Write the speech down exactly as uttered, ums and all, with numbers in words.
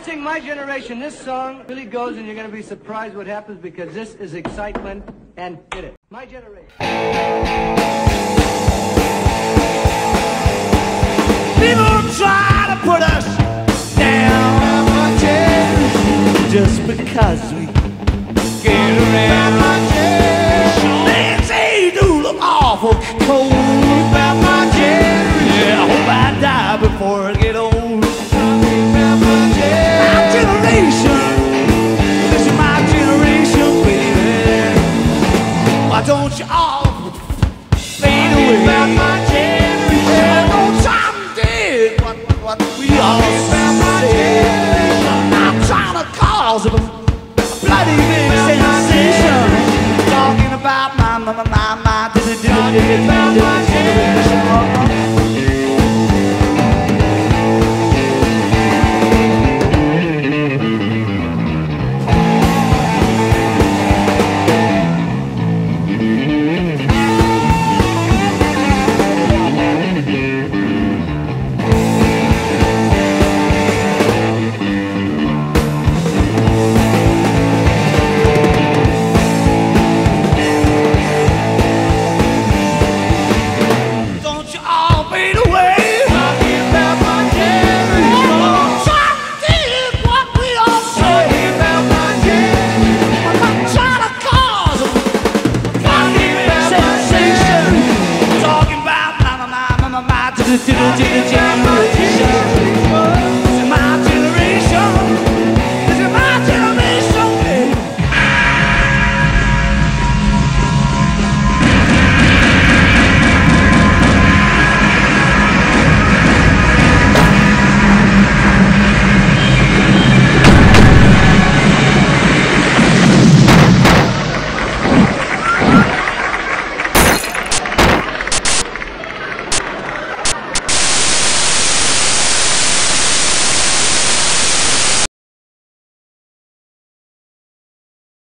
sing My Generation. This song really goes, and you're going to be surprised what happens because this is excitement. And hit it. My Generation. People try to put us down just because we get around. They say you do look awful cold. Yeah, I hope I die before I get old. My generation, this is my generation, baby. Why don't you all fade away? My generation, no time did what, what we all say. I'm trying to cause a bloody big sensation, talking about my, my, my, my, my, my, my generation. To the generation.